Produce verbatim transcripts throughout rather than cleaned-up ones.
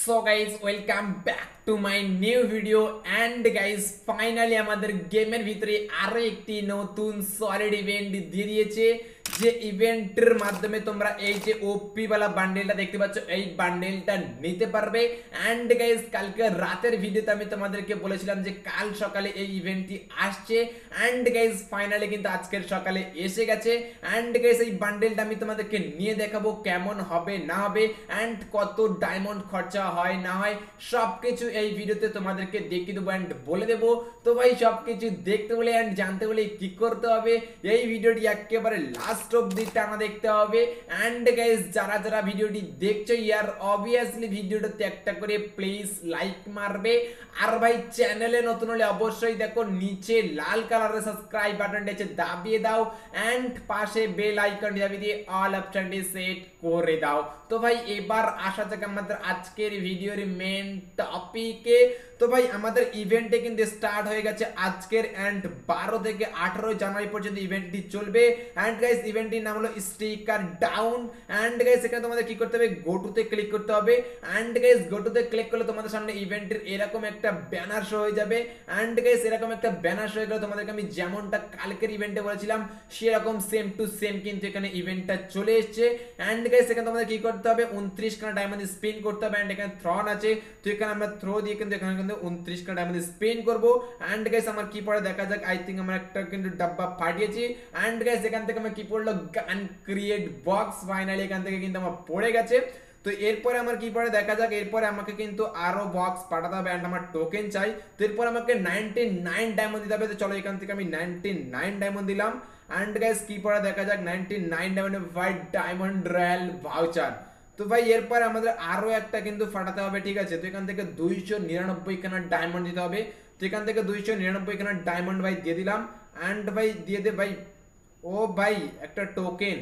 So guys welcome back to my new video and guys finally আমাদের গেমের ভিতরে আরো একটি নতুন সলিড ইভেন্ট দিয়ে দিয়েছে। যে ইভেন্টের মাধ্যমে তোমরা এই যে ওপি वाला বান্ডেলটা দেখতে পাচ্ছ এই বান্ডেলটা নিতে পারবে। অ্যান্ড গাইজ কালকে রাতের ভিডিওতে আমি তোমাদেরকে বলেছিলাম যে কাল সকালে এই ইভেন্টটি আসছে। অ্যান্ড গাইজ ফাইনালি কিন্তু আজকের সকালে এসে গেছে। অ্যান্ড গাইজ এই বান্ডেলটা আমি তোমাদেরকে নিয়ে দেখাবো কেমন হবে না হবে, অ্যান্ড কত ডায়মন্ড খরচা হয় না হয় সবকিছু এই ভিডিওতে তোমাদেরকে দেখিয়ে দেবো অ্যান্ড বলে দেবো। তো ভাই সবকিছু দেখতে হলে অ্যান্ড জানতে হলে কি করতে হবে, এই ভিডিওটি একেবারে লাস্ট অবধি টানা দেখতে হবে। অ্যান্ড গাইস যারা যারা ভিডিওটি দেখছো ইয়ার অবভিয়াসলি ভিডিওটাতে একটা করে প্লিজ লাইক মারবে। আর ভাই চ্যানেলে নতুন হলে অবশ্যই দেখো নিচে লাল কালারের সাবস্ক্রাইব বাটনটা আছে দাবিয়ে দাও, অ্যান্ড পাশে বেল আইকনটি দাবিয়ে দিয়ে অল অপশনটি সেট করে দাও। তো ভাই এবার আসা যাক আমাদের আজকের ভিডিওর মেন টপিকে। তো ভাই আমাদের ইভেন্টে কিন্তু স্টার্ট হয়ে গেছে আজকের, অ্যান্ড বারো থেকে আঠারো জানুয়ারি পর্যন্ত ইভেন্টটি চলবে। অ্যান্ড গাইস ইভেন্টটির নাম হলো স্টিকার ডাউন। অ্যান্ড গাইস এখানে তোমাদের কি করতে হবে, গো টুতে ক্লিক করতে হবে। অ্যান্ড গাইস গো টুতে ক্লিক করলে তোমাদের সামনে ইভেন্টের এরকম একটা ব্যানার শো হয়ে যাবে। অ্যান্ড গাইস এরকম একটা ব্যানার শো হয়ে গেলে তোমাদেরকে আমি যেমনটা কালকের ইভেন্টে বলেছিলাম সেরকম সেম টু সেম কিন্তু এখানে ইভেন্টটা চলে এসেছে। অ্যান্ড গাইস এখানে তোমাদের কি করতে হবে, উনত্রিশ খানা ডায়মন্ড স্পিন করতে হবে। অ্যান্ড এখানে থ্রন আছে, তো এখানে আমরা থ্রো দিয়ে কিন্তু এখানে কিন্তু উনত্রিশ খানা ডায়মন্ড স্পিন করবো। অ্যান্ড গাইস আমার কি পড়ে দেখা যাক, আই থিঙ্ক আমার একটা কিন্তু ডাব্বা ফাটিয়েছি। অ্যান্ড গাইস এখান থেকে আমার কি পড়লো, গান ক্রিয়েট বক্স। ফাইনালি এখান থেকে কিন্তু আমার পড়ে গেছে। তো এরপরে আমার কি পড়ে দেখা যাক, এরপরে আমাকে কিন্তু আরো বক্স পাঠাতে হবে অ্যান্ড আমার টোকেন চাই। তো এরপর আমাকে নাইনটি নাইন ডায়মন্ড দিতে হবে। তো চলো এখান থেকে আমি নাইনটি নাইন ডায়মন্ড দিলাম। অ্যান্ড গাইস কি পড়ে দেখা যাক, ninety nine diamond five diamond royal voucher. তো ভাই এরপরে আমাদের আরো একটা কিন্তু ফাটাতে হবে, ঠিক আছে। তো এখান থেকে দুইশো নিরানব্বই খানা ডায়মন্ড দিতে হবে। তো এখান থেকে দুইশো নিরানব্বই খানা ডায়মন্ড ভাই দিয়ে দিলাম। অ্যান্ড ভাই দিয়ে দে ভাই, ও ভাই একটা টোকেন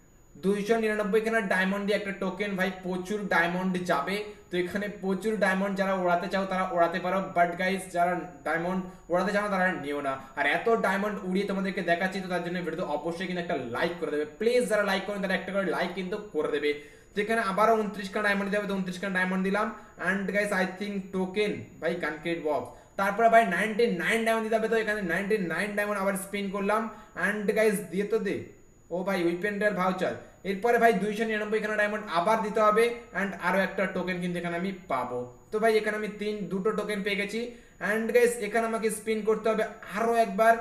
দুইশো নিরানব্বই খানা ডায়মন্ড দিয়ে একটা টোকেন, ভাই প্রচুর ডায়মন্ড যাবে। তো এখানে প্রচুর ডায়মন্ড যারা ওড়াতে চাও তারা ওড়াতে পারো, বাট গাইস যারা ডায়মন্ড ওড়াতে চাও তারা নিও না। আর এত ডায়মন্ড উড়িয়ে তোমাদেরকে দেখাচ্ছি, তো তার জন্য ভিডিও অবশ্যই কিন্তু একটা লাইক করে দেবে প্লিজ। যারা লাইক করেন তারা একটা করে লাইক কিন্তু করে দেবে। যেখানে আবারও উনত্রিশ খানা ডায়মন্ড দিতে হবে, তো উনত্রিশ খানা ডায়মন্ড দিলাম। And guys I think token ভাই কনক্রিট বক্স, তারপরে ভাই নাইনটি নাইন ডায়মন্ড দিতে হবে। তো এখানে নাইনটি নাইন ডায়মন্ড আবার স্পিন করলাম। অ্যান্ড গাইস দিয়ে তো দে, ও ভাই উইপেন্ডার ভাউচার। এরপরে ভাই দুইশো নিরানব্বই খানা ডায়মন্ড আবার দিতে হবে, অ্যান্ড আরো একটা টোকেন কিন্তু এখানে আমি পাবো। তো ভাই এখানে আমি তিন দুটো টোকেন পেয়ে গেছি। অ্যান্ড গাইস এখানে আমাকে স্পিন করতে হবে আরো একবার।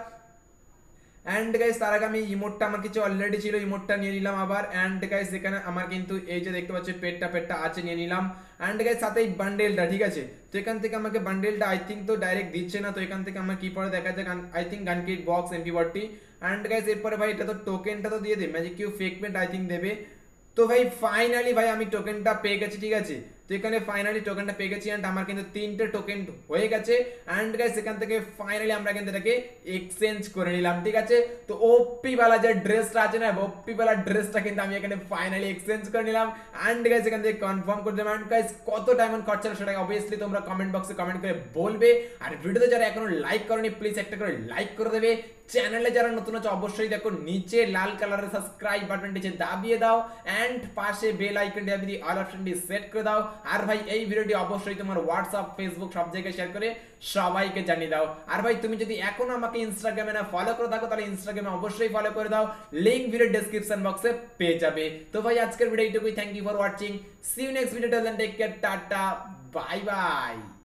অ্যান্ড গাইস তার আগে আমি ইমোটটা আমার কিছু অলরেডি ছিল, ইমোটটা নিয়ে নিলাম আবার। অ্যান্ড গাইস এখানে আমার কিন্তু এই যে দেখতে পাচ্ছি পেটটা পেটটা আছে, নিয়ে নিলাম। অ্যান্ড গাইস সাথে এই বান্ডেলটা, ঠিক আছে। তো এখান থেকে আমাকে বান্ডেলটা আই থিঙ্ক তো ডাইরেক্ট দিচ্ছে না। তো এখান থেকে আমার কি পরে দেখা যায়, I think gun kit box MP forty. And guys এরপরে ভাই এটা তো টোকেনটা তো দিয়ে দে, ম্যাজিক কিউ ফেকমেন্ট আই থিঙ্ক দেবে। তো ভাই ফাইনালি ভাই আমি টোকেনটা পেয়ে গেছি, ঠিক আছে। তো এখানে ফাইনালি টোকেনটা পেয়ে গেছি, অ্যান্ড আমার কিন্তু তিনটে টোকেন হয়ে গেছে। অ্যান্ড গাইস এখান থেকে ফাইনালি আমরা কিন্তু এটাকে এক্সচেঞ্জ করে নিলাম, ঠিক আছে। তো ওপি वाला যে ড্রেসটা আছে না, ওপি वाला ড্রেসটা কিন্তু আমি এখানে ফাইনালি এক্সচেঞ্জ করে নিলাম। অ্যান্ড গাইস এখান থেকে কনফার্ম করে দিলাম। অ্যান্ড গাইস কত ডায়মন্ড খরচা হলো সেটা অবভিয়াসলি তোমরা কমেন্ট বক্সে কমেন্ট করে বলবে। আর ভিডিওতে যারা এখনো লাইক করনি প্লিজ একটা করে লাইক করে দেবে। চ্যানেলে যারা নতুন আছে অবশ্যই দেখো নিচে লাল কালারের সাবস্ক্রাইব বাটনটি দাবিয়ে দাও, অ্যান্ড পাশে বেল আইকনটি দাবিয়ে দিয়ে অল অপশনটি সেট করে দাও। আর ভাই এই ভিডিওটি অবশ্যই তোমার হোয়াটসঅ্যাপ ফেসবুক সব জায়গায় শেয়ার করে সবাইকে জানিয়ে দাও। আর ভাই তুমি যদি এখনো আমাকে ইনস্টাগ্রামে না ফলো করে থাকো তাহলে ইনস্টাগ্রামে অবশ্যই ফলো করে দাও, লিংক ভিডিও ডেসক্রিপশন বক্সে পেয়ে যাবে। তো ভাই আজকের ভিডিও এইটুকুই, thank you for watching, see you next video, till then take care, টাটা বাই বাই।